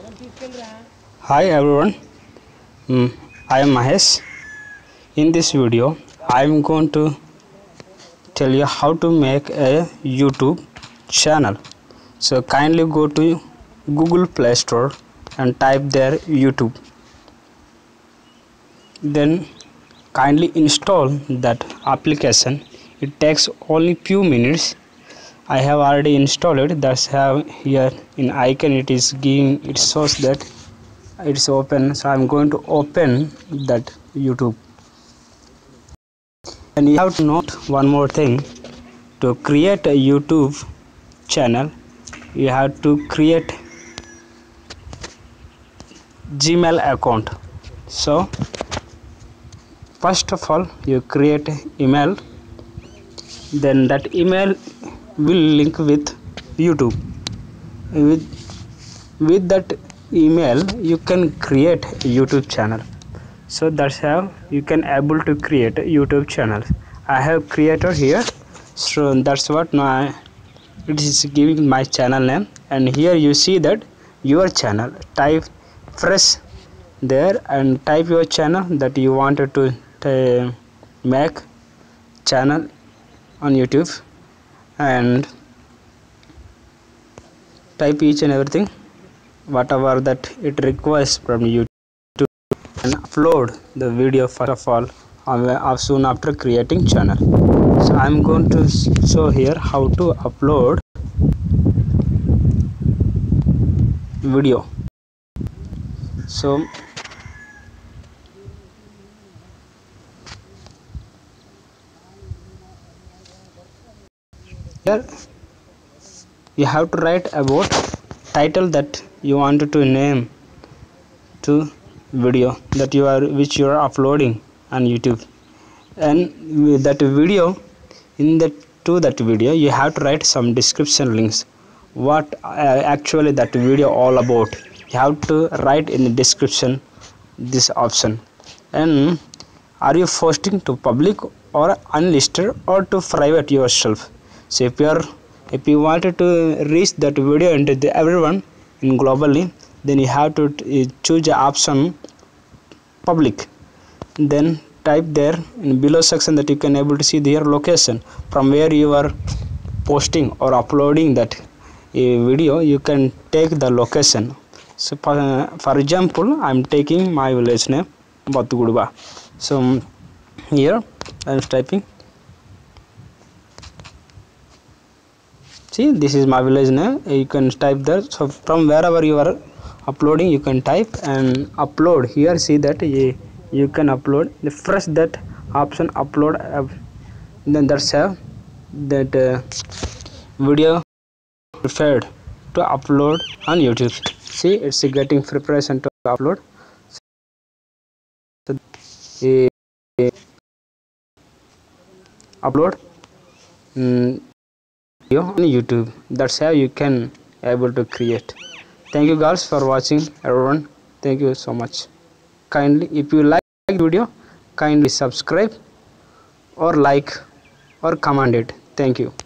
Hi everyone, I am Mahesh. In this video, I am going to tell you how to make a YouTube channel. So kindly go to Google Play Store and type there YouTube. Then kindly install that application. It takes only few minutes. I have already installed it. That's how here in icon it is giving. It shows that it's open. So I'm going to open that YouTube. And you have to note one more thing. To create a YouTube channel, you have to create Gmail account. So first of all, you create email, then that email will link with YouTube. With that email you can create a YouTube channel. So that's how you can able to create a YouTube channel. I have created here, so that's what now it is giving my channel name. And here you see that your channel, type fresh there and type your channel that you wanted to make channel on YouTube, and type each and everything whatever that it requires from YouTube, and upload the video first of all soon after creating channel. So I'm going to show here how to upload video. So here you have to write about title that you wanted to name to video that which you are uploading on YouTube. And with that video, in that video you have to write some description links, what actually that video all about. You have to write in the description this option. And are you posting to public or unlisted or to private yourself? So if you wanted to reach that video into everyone in globally, then you have to choose the option public. Then type there in below section that you can able to see their location from where you are posting or uploading that video. You can take the location. So for example, I'm taking my village name Batugudba. So here I'm typing. See, this is my village name. You can type there. So from wherever you are uploading, you can type and upload. Here see that you can upload the first that option upload. Then that's how that video preferred to upload on YouTube. See, it's getting preparation to upload. So, upload video on YouTube. That's how you can able to create. Thank you guys for watching everyone. Thank you so much. Kindly, if you like video, kindly subscribe or like or comment it. Thank you.